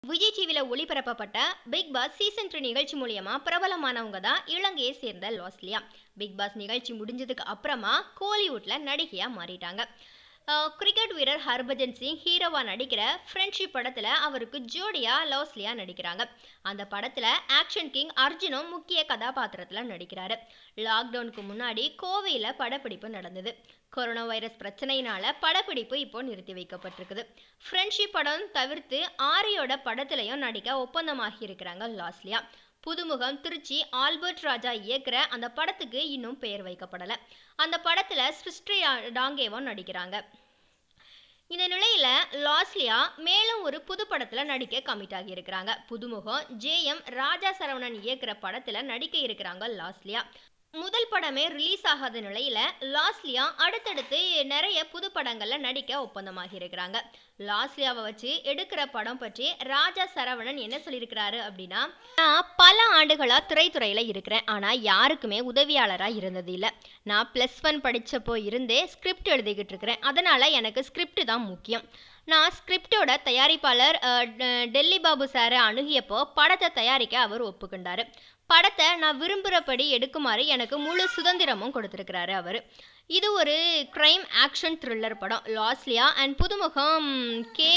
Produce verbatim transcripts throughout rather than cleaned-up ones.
விஜய் டிவில ஒளிபரப்பப்பட்ட Bigg Boss season three நிகழ்ச்சி மூலியமா பிரபலமானவங்க தான் இலங்கையை சேர்ந்த லாஸ்லியா. பிக் பாஸ் நிகழ்ச்சி முடிஞ்சதுக்கு அப்புறமா கோலிவுட்ல நடிகையா மாறிட்டாங்க. கிரிக்கெட் வீரர் ஹர்பஜன் சிங் ஹீரோவா நடிக்கிற ஃப்ரெண்ட்ஷிப் படத்துல அவருக்கு ஜோடியா லாஸ்லியா நடிக்கிறாங்க. அந்த படத்துல ஆக்ஷன் கிங் அர்ஜுனும் முக்கிய கதாபாத்திரத்துல நடிக்கிறாரு. லாக்டவுனுக்கு முன்னாடி கோவையில படப்பிடிப்பு நடந்தது. கொரோனா வைரஸ் பிரச்சனையினால படப்பிடிப்பு இப்போ நிறுத்தி வைக்கப்பட்டிருக்குது. ஃப்ரெண்ட்ஷிப் படம் தவிர்த்து ஆரியோட படத்திலையும் நடிக்க ஒப்பந்தமாகி இருக்கிறாங்க லாஸ்லியா. புதுமுகம் திருச்சி ஆல்பர்ட் ராஜா இயக்குற அந்த படத்துக்கு இன்னும் பெயர் வைக்கப்படல. அந்த படத்துல சிருஷ்டி டாங்கேவும் நடிக்கிறாங்க. இந்த நிலையில லாஸ்லியா மேலும் ஒரு புது படத்துல நடிக்க கமிட் ஆகி இருக்கிறாங்க. புதுமுகம் ஜே எம் ராஜா சரவணன் இயக்குற படத்துல நடிக்க இருக்கிறாங்க லாஸ்லியா. முதல் படமே ரிலீஸ் ஆகாத நிலையில லாஸ்லியா அடுத்தடுத்து நிறைய புது படங்கள்ல நடிக்க ஒப்பந்தமாகி இருக்கிறாங்க. லாஸ்லியாவை வச்சு எடுக்கிற படம் பற்றி ராஜா சரவணன் என்ன சொல்லியிருக்கிறாரு அப்படின்னா, நான் பல ஆண்டுகளா திரைத்துறையில இருக்கிறேன். ஆனா யாருக்குமே உதவியாளரா இருந்தது இல்லை. நான் பிளஸ் ஒன் படிச்சப்போ இருந்தே ஸ்கிரிப்ட் எழுதிக்கிட்டு இருக்கிறேன். அதனால எனக்கு ஸ்கிரிப்ட் தான் முக்கியம். நான் ஸ்கிரிப்டோட தயாரிப்பாளர் டெல்லி பாபு சாரை அணுகியப்போ படத்தை தயாரிக்க அவர் ஒப்புக்கொண்டாரு. படத்தை நான் விரும்புகிறபடி எடுக்குமாறு எனக்கு முழு சுதந்திரமும் கொடுத்துருக்கிறாரு அவர். இது ஒரு கிரைம் ஆக்ஷன் த்ரில்லர் படம். லாஸ்லியா அண்ட் புதுமுகம் கே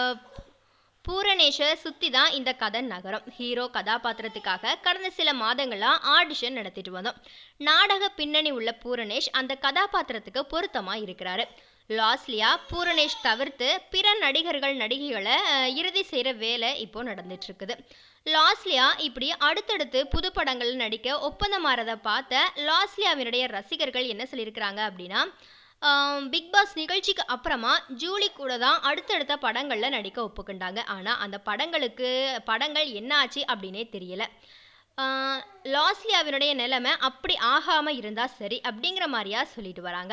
பூரணேஷை சுற்றி தான் இந்த கதை நகரம். ஹீரோ கதாபாத்திரத்துக்காக கடந்த சில மாதங்களாக ஆடிஷன் நடத்திட்டு வந்தோம். நாடக பின்னணி உள்ள பூரணேஷ் அந்த கதாபாத்திரத்துக்கு பொருத்தமாக இருக்கிறாரு. லாஸ்லியா பூரணேஷ் தவிர்த்து பிற நடிகர்கள் நடிகைகளை இறுதி செய்கிற வேலை இப்போ நடந்துட்டு இருக்குது. லாஸ்லியா இப்படி அடுத்தடுத்து புது படங்கள் நடிக்க ஒப்பந்தமாறதை பார்த்த லாஸ்லியாவினுடைய ரசிகர்கள் என்ன சொல்லியிருக்கிறாங்க அப்படின்னா, பிக் பாஸ் நிகழ்ச்சிக்கு அப்புறமா ஜூலி கூட தான் அடுத்தடுத்த படங்களில் நடிக்க ஒப்புக்கொண்டாங்க. ஆனால் அந்த படங்களுக்கு படங்கள் என்ன ஆச்சு அப்படின்னே தெரியல. லாஸ்லியாவினுடைய நிலைமை அப்படி ஆகாமல் இருந்தால் சரி அப்படிங்கிற மாதிரியா சொல்லிட்டு வராங்க.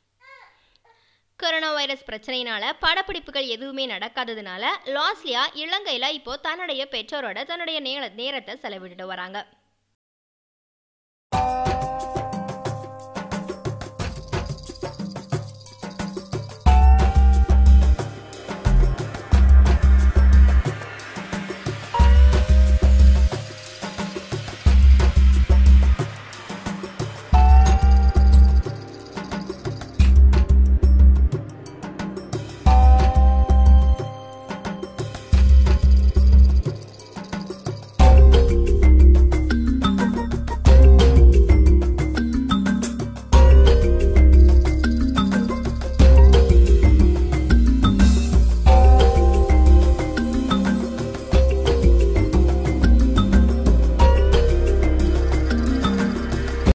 கொரோனா வைரஸ் பிரச்சனையினால படப்பிடிப்புகள் எதுவுமே நடக்காததுனால லாஸ்லியா இலங்கையில் இப்போ தன்னுடைய பெற்றோரோட தன்னுடைய நேரத்தை செலவிட்டுட்டு வராங்க.